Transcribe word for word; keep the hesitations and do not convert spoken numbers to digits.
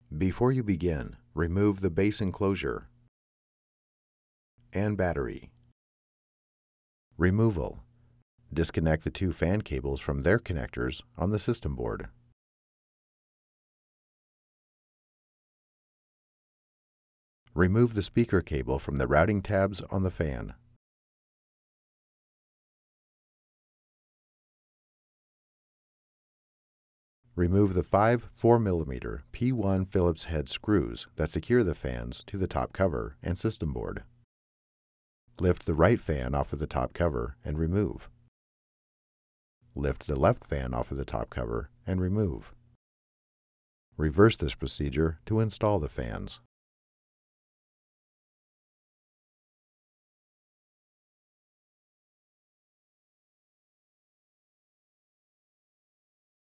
Before you begin, remove the base enclosure and battery. Removal. Disconnect the two fan cables from their connectors on the system board. Remove the speaker cable from the routing tabs on the fan. Remove the five four millimeter P one Phillips head screws that secure the fans to the top cover and system board. Lift the right fan off of the top cover and remove. Lift the left fan off of the top cover and remove. Reverse this procedure to install the fans.